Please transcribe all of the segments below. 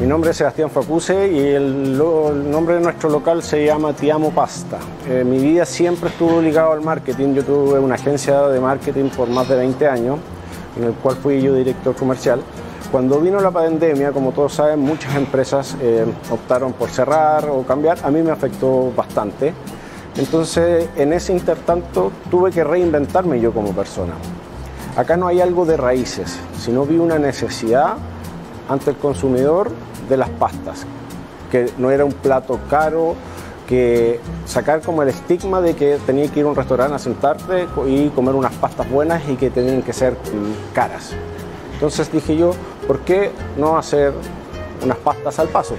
Mi nombre es Sebastián Facuse y el nombre de nuestro local se llama Ti Amo Pasta. Mi vida siempre estuvo ligado al marketing. Yo tuve una agencia de marketing por más de 20 años, en el cual fui yo director comercial. Cuando vino la pandemia, como todos saben, muchas empresas optaron por cerrar o cambiar. A mí me afectó bastante. Entonces, en ese intertanto, tuve que reinventarme yo como persona. Acá no hay algo de raíces, sino vi una necesidad ante el consumidor de las pastas, que no era un plato caro, que sacar como el estigma de que tenía que ir a un restaurante a sentarte y comer unas pastas buenas y que tenían que ser caras. Entonces dije yo, ¿por qué no hacer unas pastas al paso?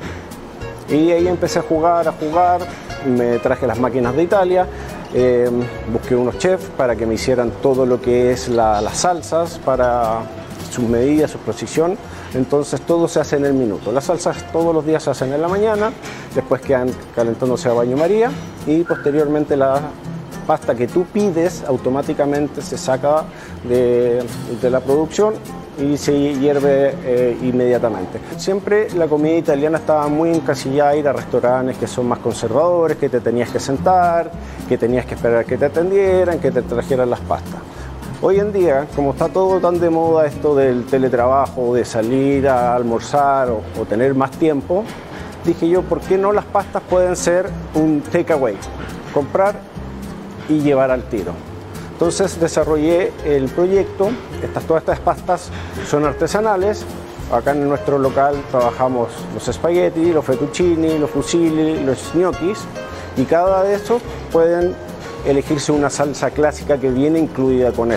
Y ahí empecé a jugar, me traje las máquinas de Italia, busqué unos chefs para que me hicieran todo lo que es las salsas, para sus medidas, su precisión. Entonces todo se hace en el minuto. Las salsas todos los días se hacen en la mañana, después quedan calentándose a baño María y posteriormente la pasta que tú pides automáticamente se saca de la producción y se hierve inmediatamente. Siempre la comida italiana estaba muy encasillada a ir a restaurantes que son más conservadores, que te tenías que sentar, que tenías que esperar que te atendieran, que te trajeran las pastas. Hoy en día, como está todo tan de moda esto del teletrabajo, de salir a almorzar o tener más tiempo, dije yo, ¿por qué no las pastas pueden ser un takeaway? Comprar y llevar al tiro. Entonces desarrollé el proyecto. Todas estas pastas son artesanales. Acá en nuestro local trabajamos los espagueti, los fettuccini, los fusilli, los gnocchis, y cada de estos pueden elegirse una salsa clásica que viene incluida con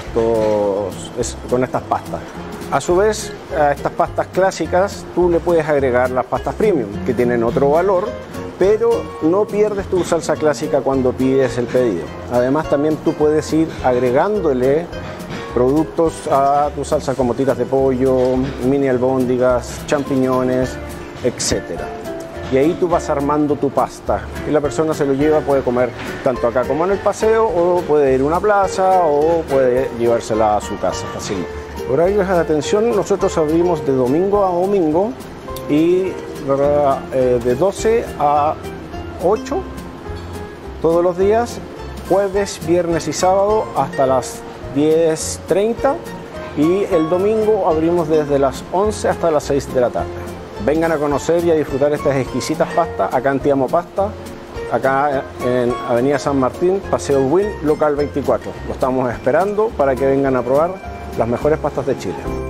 estas pastas. A su vez, a estas pastas clásicas tú le puedes agregar las pastas premium, que tienen otro valor, pero no pierdes tu salsa clásica cuando pides el pedido. Además, también tú puedes ir agregándole productos a tu salsa como tiras de pollo, mini albóndigas, champiñones, etc. Y ahí tú vas armando tu pasta y la persona se lo lleva, puede comer tanto acá como en el paseo, o puede ir a una plaza o puede llevársela a su casa fácilmente. Horarios de atención, nosotros abrimos de domingo a domingo y de 12 a 8 todos los días, jueves, viernes y sábado hasta las 10:30, y el domingo abrimos desde las 11 hasta las 6 de la tarde. Vengan a conocer y a disfrutar estas exquisitas pastas acá en Ti Amo Pasta, acá en Avenida San Martín, Paseo Buin, local 24. Lo estamos esperando para que vengan a probar las mejores pastas de Chile.